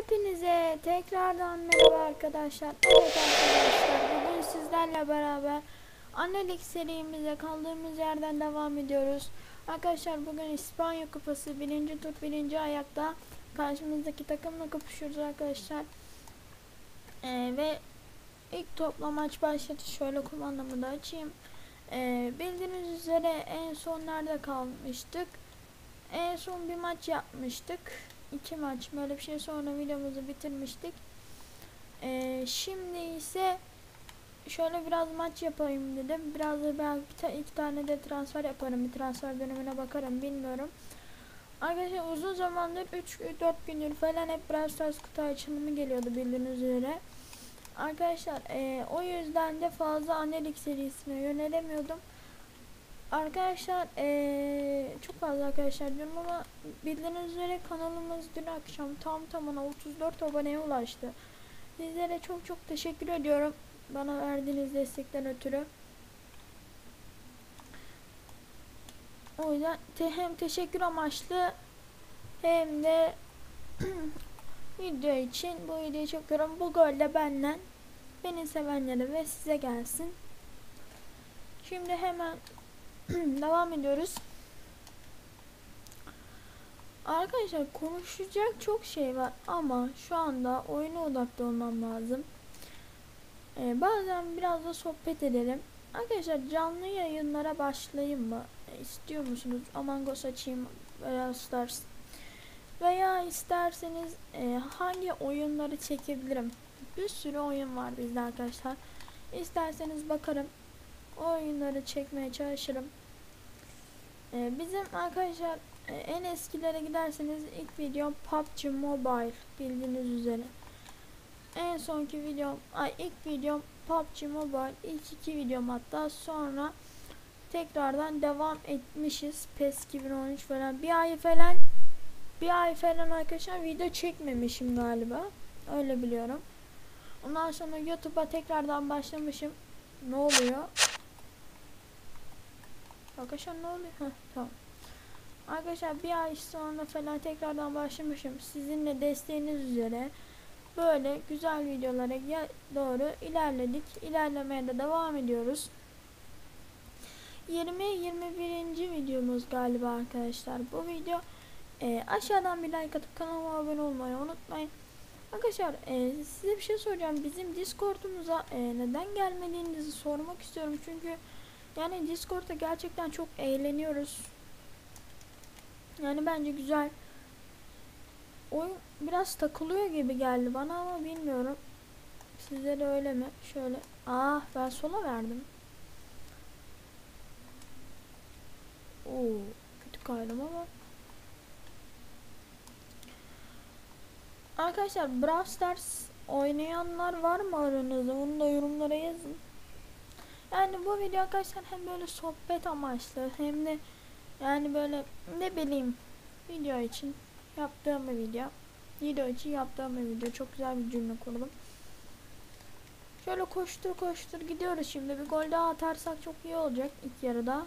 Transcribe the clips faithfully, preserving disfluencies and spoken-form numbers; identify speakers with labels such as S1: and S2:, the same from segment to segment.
S1: Hepinize tekrardan merhaba arkadaşlar. Evet arkadaşlar, bugün sizlerle beraber annelik serimize kaldığımız yerden devam ediyoruz. Arkadaşlar bugün İspanya Kupası birinci tur birinci ayakta karşımızdaki takımla kapışıyoruz arkadaşlar. Ee, ve ilk topla maç başladı. Şöyle kumandamı da açayım. Ee, bildiğiniz üzere en son nerede kalmıştık? En son bir maç yapmıştık. İki maç böyle bir şey, sonra videomuzu bitirmiştik. Ee, şimdi ise şöyle biraz maç yapayım dedim. Biraz da belki ta iki tane de transfer yaparım. Bir transfer dönemine bakarım, bilmiyorum. Arkadaşlar uzun zamandır üç dört gündür falan hep Brawl Stars kutu açılımı geliyordu bildiğiniz üzere. Arkadaşlar e, o yüzden de fazla annelik serisine yönelemiyordum. Arkadaşlar ee, çok fazla arkadaşlar diyorum ama bildiğiniz üzere kanalımız dün akşam tam tamına otuz dört aboneye ulaştı. Sizlere çok çok teşekkür ediyorum bana verdiğiniz destekten ötürü. O yüzden te hem teşekkür amaçlı hem de video için bu videoyu çekiyorum. Bu gol de benden, beni sevenlere ve size gelsin. Şimdi hemen devam ediyoruz. Arkadaşlar konuşacak çok şey var ama şu anda oyuna odaklı olmam lazım. Ee, bazen biraz da sohbet edelim. Arkadaşlar canlı yayınlara başlayayım mı? E, istiyor musunuz? Among Us açayım veya Stars. Veya isterseniz e, hangi oyunları çekebilirim? Bir sürü oyun var bizde arkadaşlar. İsterseniz bakarım. O oyunları çekmeye çalışırım. Ee, bizim arkadaşlar e, en eskilere giderseniz ilk videom P U B G Mobile, bildiğiniz üzere. En sonki videom, ay ilk videom P U B G Mobile, ilk iki videom hatta, sonra tekrardan devam etmişiz. PES iki bin on üç falan bir ay falan bir ay falan arkadaşlar video çekmemişim galiba. Öyle biliyorum. Ondan sonra YouTube'a tekrardan başlamışım. Ne oluyor? Arkadaşlar ne oluyor? Heh, tamam. Arkadaşlar bir ay sonra falan tekrardan başlamışım. Sizinle desteğiniz üzere böyle güzel videolara doğru ilerledik. İlerlemeye de devam ediyoruz. yirmi yirmi birinci videomuz galiba arkadaşlar. Bu video e, aşağıdan bir like atıp kanalıma abone olmayı unutmayın. Arkadaşlar e, size bir şey soracağım. Bizim Discord'umuza e, neden gelmediğinizi sormak istiyorum. Çünkü yani Discord'da gerçekten çok eğleniyoruz. Yani bence güzel. Oyun biraz takılıyor gibi geldi bana ama bilmiyorum. Sizde de öyle mi? Şöyle. Ah, ben sola verdim. Oo, kötü kaydım ama. Arkadaşlar Brawl Stars oynayanlar var mı aranızda? Onu da yorumlara yazın. Yani bu video arkadaşlar hem böyle sohbet amaçlı hem de yani böyle ne bileyim video için yaptığım bir video. Video için yaptığım bir video. Çok güzel bir cümle kurdum. Şöyle koştur koştur gidiyoruz şimdi. Bir gol daha atarsak çok iyi olacak ilk yarıda.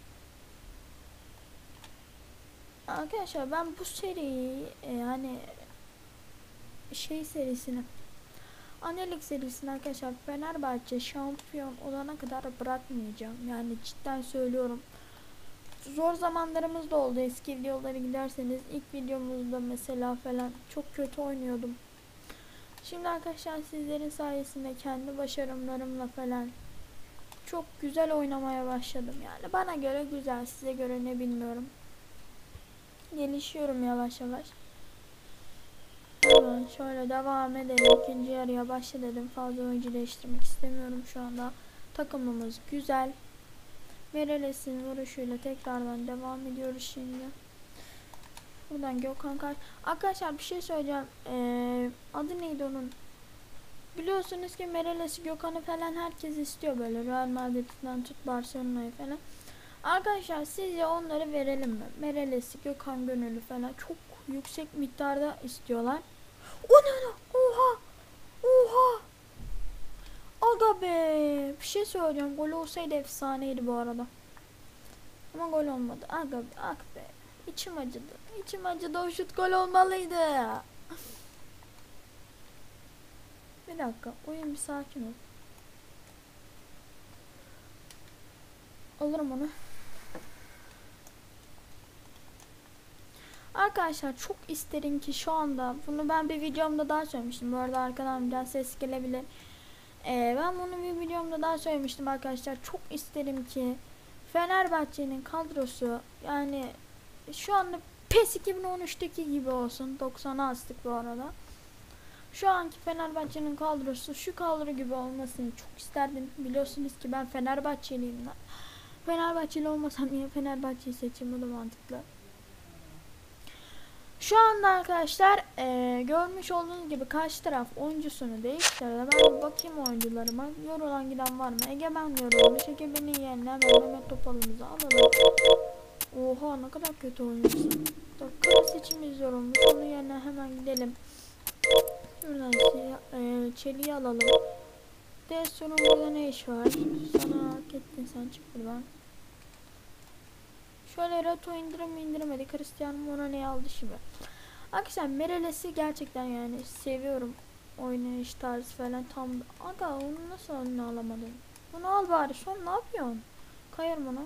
S1: Arkadaşlar ben bu seriyi e, yani şey serisini, annelik serisini arkadaşlar Fenerbahçe şampiyon olana kadar bırakmayacağım. Yani cidden söylüyorum. Zor zamanlarımız da oldu. Eski videoları giderseniz ilk videomuzda mesela falan çok kötü oynuyordum. Şimdi arkadaşlar sizlerin sayesinde kendi başarımlarımla falan çok güzel oynamaya başladım. Yani bana göre güzel, size göre ne bilmiyorum. Gelişiyorum yavaş yavaş. Evet, şöyle devam edelim. İkinci yarıya başladım. Fazla oyuncu değiştirmek istemiyorum şu anda. Takımımız güzel. Mereles'in vuruşuyla tekrardan devam ediyoruz şimdi. Buradan Gökhan Kar. Arkadaşlar bir şey söyleyeceğim. Ee, adı neydi onun? Biliyorsunuz ki Mereles'i, Gökhan'ı falan herkes istiyor, böyle Real Madrid'den tut Barcelona'yı falan. Arkadaşlar sizce onları verelim mi? Mereles'i, Gökhan Gönüllü falan çok yüksek miktarda istiyorlar. O ne ne? Oha! Oha! Aga be! Bir şey söyleyeceğim. Gol olsaydı efsaneydi bu arada. Ama gol olmadı. Aga be, ah be. İçim acıdı. İçim acıdı. O şut gol olmalıydı. dakika. Oyun bir sakin ol. Alırım onu. Arkadaşlar çok isterim ki şu anda, bunu ben bir videomda daha söylemiştim. Bu arada arkadan biraz ses gelebilir. Ee, ben bunu bir videomda daha söylemiştim arkadaşlar. Çok isterim ki Fenerbahçe'nin kadrosu, yani şu anda PES iki bin on üçteki gibi olsun. doksana astık bu arada. Şu anki Fenerbahçe'nin kadrosu şu kadro gibi olmasını çok isterdim. Biliyorsunuz ki ben Fenerbahçeliyim. Fenerbahçeli olmasam niye Fenerbahçe'yi seçeyim, o da mantıklı. Şu anda arkadaşlar e, görmüş olduğunuz gibi karşı taraf oyuncusunu değiştirdi. Ben bir bakayım oyuncularıma. Yorulan giden var mı? Egemen yorulmuş. Egemen'in yerine hemen Mehmet Topal'ımızı alalım. Oha, ne kadar kötü oyuncusun. Kara seçimiz yorulmuş. Onun yerine hemen gidelim. Şuradan şey, e, Çeliği alalım. Deston'un burada ne iş var? Sana hak ettin, sen çık buradan. Şöyle Rato indirim indirmedi. Cristiano Ronaldo'yu aldı şimdi. Arkadaşlar Mereles'i gerçekten yani seviyorum. Oynayış tarzı falan tam. Aga, onu nasıl önüne alamadın? Bunu al bari, son ne yapıyorsun? Kayarım ona.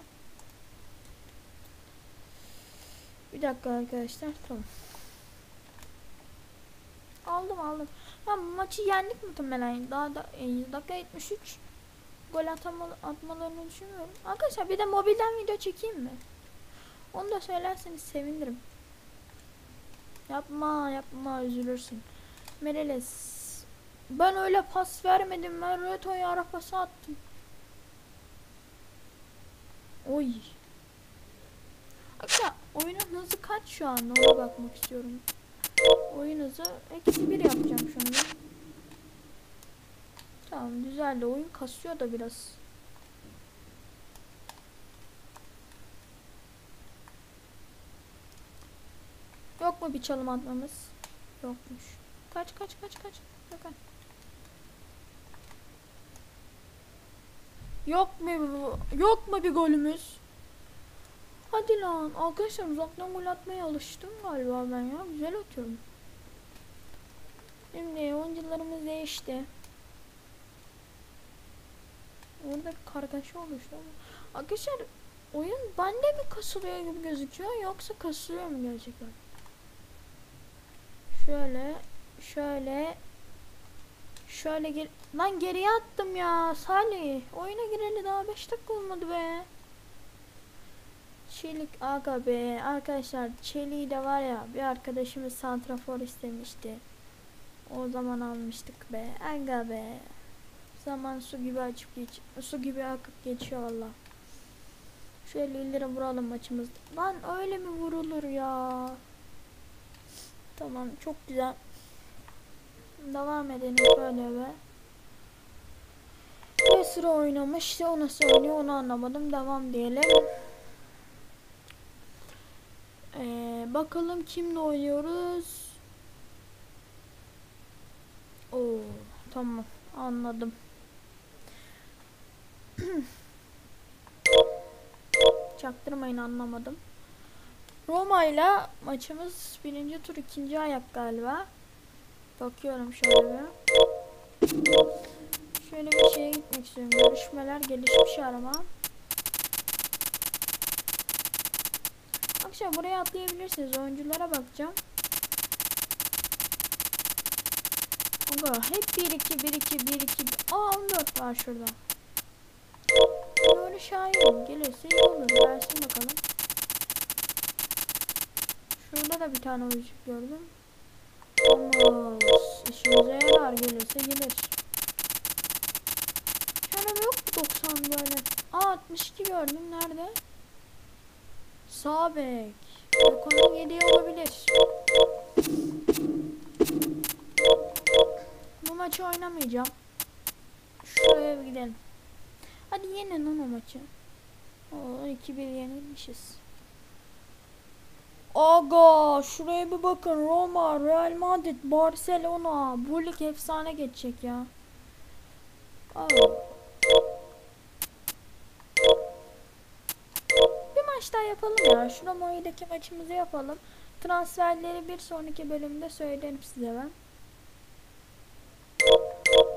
S1: Bir dakika arkadaşlar, tamam. Aldım aldım. Ya maçı yendik muhtemelen. Daha da e, dakika yetmiş üç. Gol atma, atmalarını düşünmüyorum. Arkadaşlar bir de mobilden video çekeyim mi? Onu da söylerseniz sevinirim. Yapma yapma, üzülürsün. Mereles. Ben öyle pas vermedim. Ben Reto'ya ara pası attım. Oy. Arkadaşlar oyunun hızı kaç şu anda, ona bakmak istiyorum. Oyun hızı eksi bir yapacağım şunu. Tamam, güzel de oyun kasıyor da biraz. Yok mu bir çalım atmamız? Yokmuş. Kaç kaç kaç kaç. Bakın. Yok mu yok mu bir golümüz? Hadi lan. Arkadaşlar uzaktan gol atmaya alıştım galiba ben ya. Güzel atıyorum. Şimdi oyuncularımız değişti. Orada bir kargaşa oluştu. Arkadaşlar oyun bende mi kasılıyor gibi gözüküyor, yoksa kasılıyor mu gerçekten? Şöyle şöyle şöyle gel lan, geriye attım ya Salih. Oyuna gireli daha beş dakika olmadı be. Çelik aga be. Arkadaşlar Çelik'i de var ya, bir arkadaşımız santrafor istemişti. O zaman almıştık be. Aga be. Zaman su gibi açıp geç, su gibi akıp geçiyor valla. Şöyle ileri vuralım maçımızda. Lan öyle mi vurulur ya? Tamam, çok güzel. Devam edelim böyle be. Bir sıra oynamış. O nasıl oynuyor onu anlamadım. Devam diyelim. Ee, bakalım kimle oynuyoruz. Oo, tamam, anladım. Çaktırmayın, anlamadım. Roma ile maçımız birinci tur ikinci ayak galiba. Bakıyorum şöyle bir. Şöyle bir şeye gitmek istiyorum. Görüşmeler gelişmiş arama. Akşam buraya atlayabilirsiniz. Oyunculara bakacağım. Aga hep bir iki bir iki bir iki. Aa, on dört var şurada. Böyle şahirim. Gelirse iyi olur. Versin bakalım. Şurada da bir tane oyuncu gördüm. Olmaz. İşimize yarar, gelirse gelir. Şöyle yok mu doksan böyle? Aa, altmış iki gördüm. Nerede? Sağ bek. Dokunun yediği olabilir. Bu maçı oynamayacağım. Şuraya bir gidelim. Hadi yenin lan o maçı. Oo, iki bir yenilmişiz. Aga şuraya bir bakın. Roma, Real Madrid, Barcelona. Bu lig efsane geçecek ya. Aa. Bir maç daha yapalım ya. Şu Roma'daki maçımızı yapalım. Transferleri bir sonraki bölümde söylerim size ben.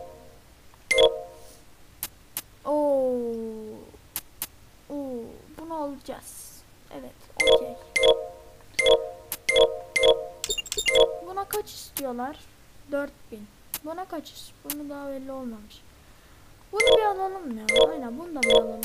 S1: bakacağız. Evet, okey. Buna kaç istiyorlar? dört bin. Buna kaç istiyor? Bunu daha belli olmamış. Bunu bir alalım ya. Aynen, bunu da bir alalım.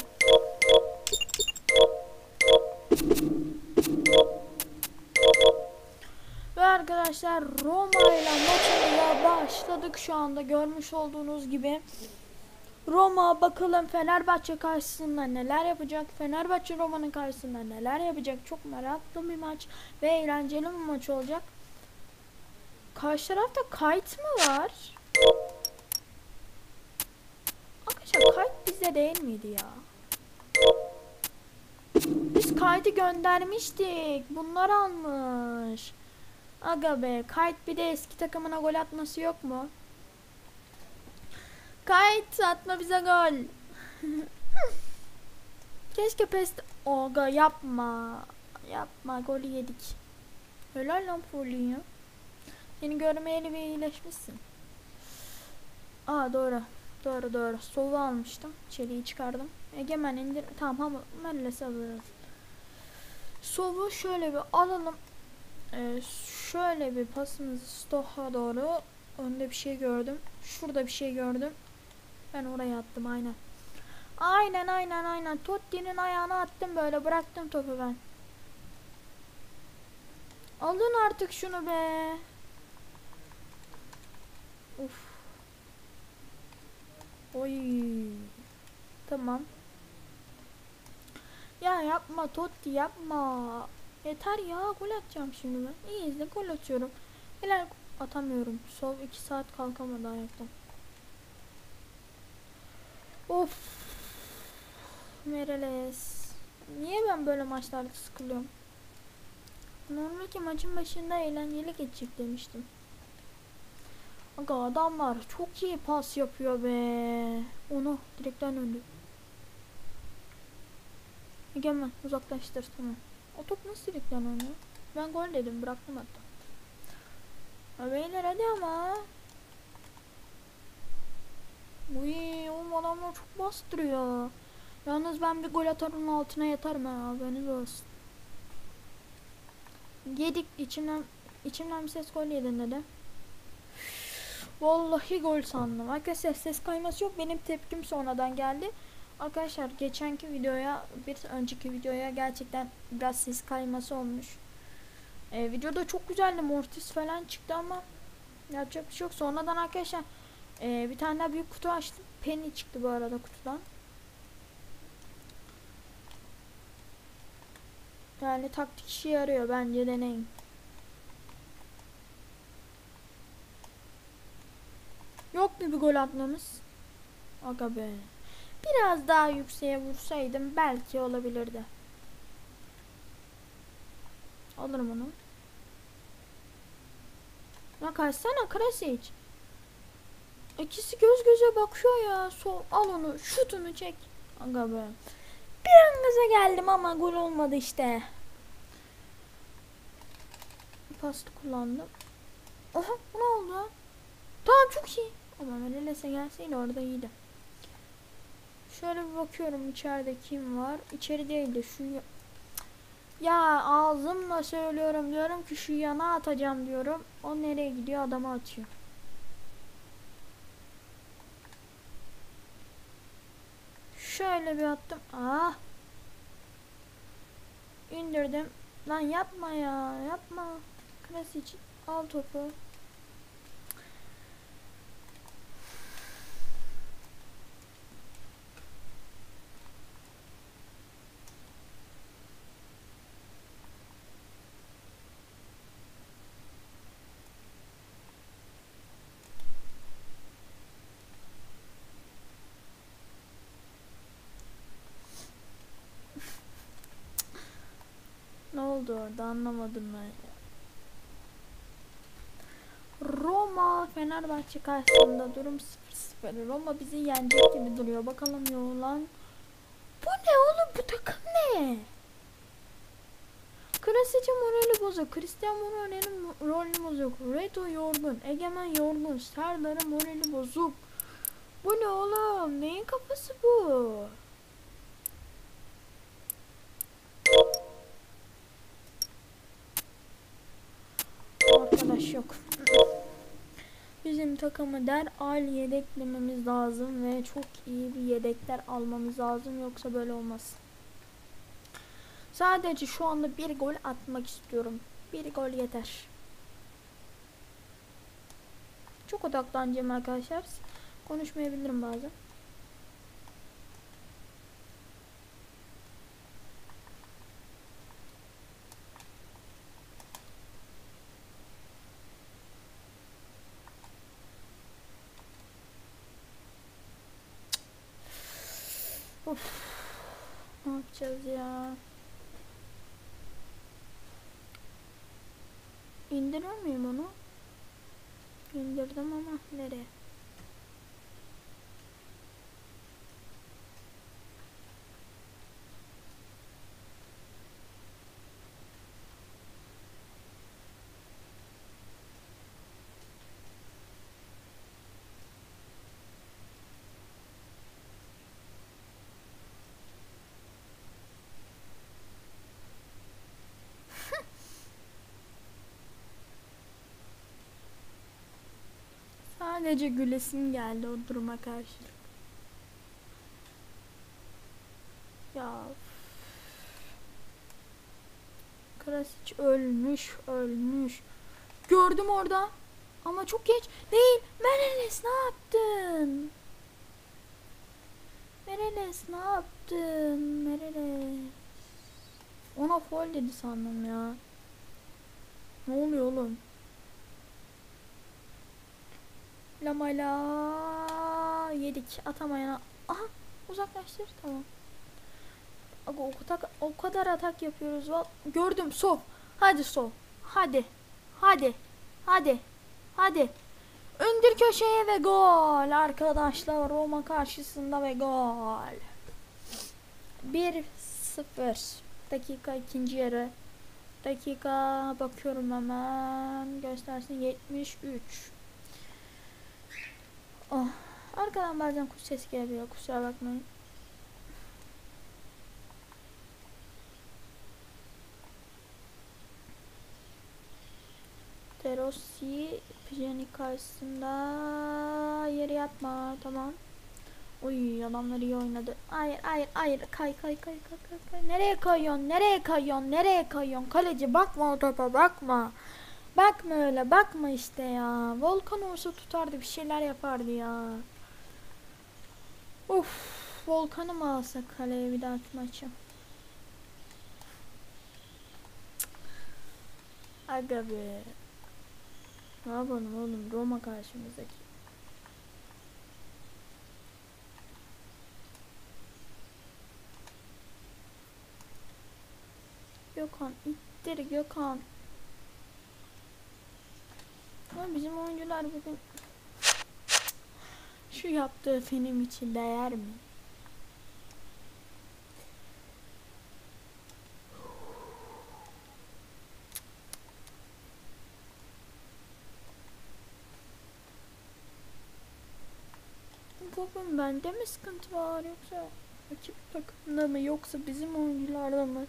S1: Ve arkadaşlar Roma ile maçımıza başladık şu anda, görmüş olduğunuz gibi. Roma bakalım Fenerbahçe karşısında neler yapacak? Fenerbahçe Roma'nın karşısında neler yapacak? Çok meraklı bir maç ve eğlenceli bir maç olacak. Karşı tarafta kayıt mı var? Arkadaşlar kayıt bizde değil miydi ya? Biz kaydı göndermiştik. Bunlar almış. Aga be, kayıt bir de eski takımına gol atması yok mu? Kayıt atma bize gol. Keşke pest... Aga yapma. Yapma, golü yedik. Helal lan Paulinho. Seni görmeyeli bir iyileşmişsin. Aa doğru. Doğru doğru. Solu almıştım. Çeliği çıkardım. Egemen indir. Tamam, Melles'i alırız. Solu şöyle bir alalım. Ee, şöyle bir pasımızı Stoh'a doğru. Önde bir şey gördüm. Şurada bir şey gördüm. Ben oraya attım aynen. Aynen aynen aynen. Totti'nin ayağına attım, böyle bıraktım topu ben. Alın artık şunu be. Uf. Oy. Tamam. Ya yapma Totti, yapma. Yeter ya, gol atacağım şimdi ben. İyi izle, gol atıyorum. Helal, atamıyorum. Sol iki saat kalkamadı ayaktan. Of. Mereles. Niye ben böyle maçlarda sıkılıyorum? Normalde maçın başında eğlenceli geçecek demiştim. Aga adamlar çok iyi pas yapıyor be. Onu direkten öndü. Egemen uzaklaştır, tamam. O top nasıl direkten öndü? Ben gol dedim, bıraktım hatta. Ha beyler hadi ama. Uy, oğlum adamlar çok bastırıyor. Yalnız ben bir gol atarın altına yatarım ha, haberiniz olsun. Yedik, içimden içimden bir ses gol yedin dedi. Vallahi gol sandım. Arkadaşlar ses kayması yok, benim tepkim sonradan geldi. Arkadaşlar geçenki videoya, bir önceki videoya gerçekten biraz ses kayması olmuş. Ee, videoda çok güzeldi, Mortis falan çıktı ama yapacak bir şey yok. Sonradan arkadaşlar e, bir tane daha büyük kutu açtım. Penny çıktı bu arada kutudan. Yani taktik işe yarıyor, bence deneyin. Yok mu bir gol atmamız? Aga be. Biraz daha yükseğe vursaydım belki olabilirdi. Alırım onu. Ya kaçsana Krasic. İkisi göz göze bakıyor ya. Sol, al onu, şutunu çek. Aga be. Bir an gaza geldim ama gol olmadı işte. Pastı kullandım. Oha, ne oldu? Tamam, çok iyi. Ama Meleles'e gelseydi orada iyiydi. Şöyle bir bakıyorum içeride kim var? İçeri değil de şu ya, ya ağzımla söylüyorum, diyorum ki şu yana atacağım diyorum. O nereye gidiyor? Adama atıyor. Şöyle bir attım. Ah. İndirdim. Lan yapma ya, yapma. Krasic al topu. Ne oldu orada, anlamadım ben ya. Roma Fenerbahçe karşısında durum sıfır sıfır. Roma bizi yenecek gibi duruyor. Bakalım yoğulan. Bu ne oğlum, bu takım ne? Krasic'in morali bozuk. Cristiano Ronaldo'nun morali bozuk. Reto yorgun. Egemen yorgun. Serdar'ın morali bozuk. Bu ne oğlum? Neyin kafası bu? arkadaş yok. Bizim takımı derhal yedeklememiz lazım ve çok iyi bir yedekler almamız lazım, yoksa böyle olmaz. Sadece şu anda bir gol atmak istiyorum. Bir gol yeter. Çok odaklanacağım arkadaşlar. Konuşmayabilirim bazen. Of. Ne yapacağız ya? İndiriyor muyum onu? İndirdim ama nereye? Sadece gülesim geldi o duruma karşı. Ya Krasic ölmüş ölmüş. Gördüm orada. Ama çok geç. Değil. Mereles ne yaptın? Mereles ne yaptın? Mereles. Ona foul dedi sandım ya. Ne oluyor oğlum? Lamala yedik. Atamayana. Aha uzaklaştır. Tamam. Aga, o, kadar, o kadar atak yapıyoruz. Gördüm. Sov. Hadi sov. Hadi. Hadi. Hadi. Hadi. Öndür köşeye ve gol. Arkadaşlar Roma karşısında ve gol. bir sıfır. Dakika ikinci yarı. Dakika bakıyorum hemen. Göstersin yetmiş üç. Oh. Arkadan bazen kuş sesi geliyor. Kusura bakmayın. De Rossi Pjanic karşısında yere yatma, tamam. Uy, adamlar iyi oynadı. Hayır hayır hayır, kay kay kay kay kay kay. Nereye kayıyorsun, nereye kayıyorsun, nereye kayıyorsun? Kaleci bakma o topa, bakma. Bakma öyle, bakma işte ya. Volkan olsa tutardı, bir şeyler yapardı ya. Uf, Volkan'ı mı alsak kaleye bir dahaki maçı? Aga be. Ne yapalım oğlum, Roma karşımızdaki. Gökhan ittir Gökhan. Ama bizim oyuncular bugün şu yaptığı film için değer mi? Bugün bende mi sıkıntı var, yoksa rakip takımda mı, yoksa bizim oyuncularda mı?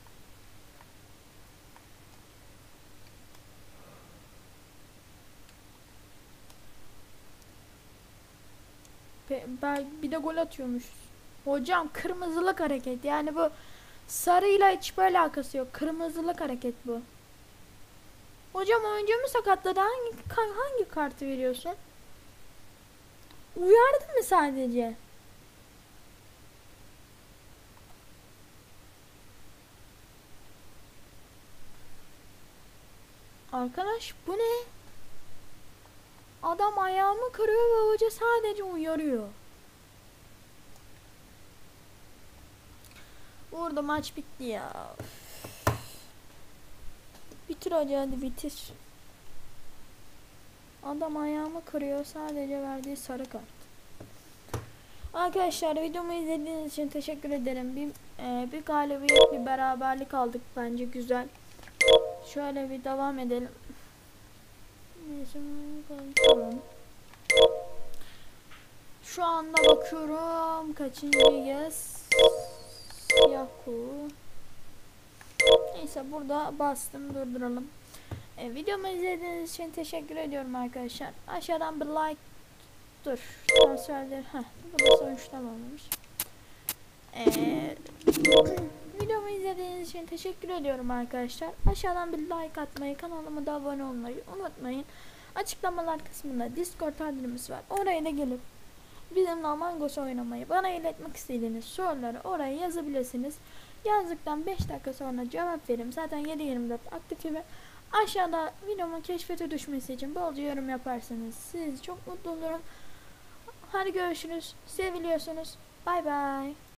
S1: Ben bir de gol atıyormuşuz. Hocam kırmızılık hareket, yani bu sarıyla hiç böyle alakası yok. Kırmızılık hareket bu. Hocam oyuncumu sakatladı, hangi hangi kartı veriyorsun? Uyardın mı sadece? Arkadaş bu ne? Adam ayağımı kırıyor ve hoca sadece uyarıyor. Burada maç bitti ya. Bitir hoca, hadi bitir. Adam ayağımı kırıyor, sadece verdiği sarı kart. Arkadaşlar videomu izlediğiniz için teşekkür ederim. Bir, e, bir galibiyet, bir beraberlik aldık, bence güzel. Şöyle bir devam edelim. Tamam. Şu anda bakıyorum kaçıncıyız. Yaku. Neyse burada bastım, durduralım. Ee, E, videomu izlediğiniz için teşekkür ediyorum arkadaşlar. Aşağıdan bir like, dur transferler, heh bu da sonuçlanmamış. Eee videomu izlediğiniz için teşekkür ediyorum arkadaşlar. Aşağıdan bir like atmayı, kanalıma da abone olmayı unutmayın. Açıklamalar kısmında Discord adresimiz var. Oraya da gelip bizimle Among Us oynamayı, bana iletmek istediğiniz soruları oraya yazabilirsiniz. Yazdıktan beş dakika sonra cevap veririm. Zaten yedi yirmi dört aktifim. Aşağıda videomun keşfete düşmesi için bolca yorum yaparsanız siz çok mutlu olurum. Hadi görüşürüz. Seviliyorsunuz. Bay bay.